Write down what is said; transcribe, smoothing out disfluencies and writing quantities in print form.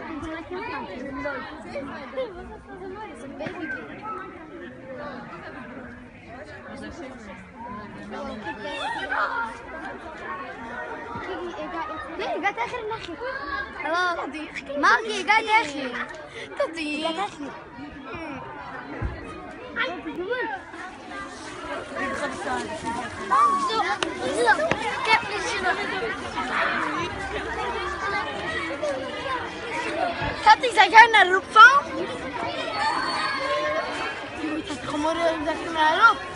قاعد اخر ناخي خلاص ماكي قاعد اخي تضيع قاعد اخي تاتي سكرنا الرفا خمور ذاك من الرف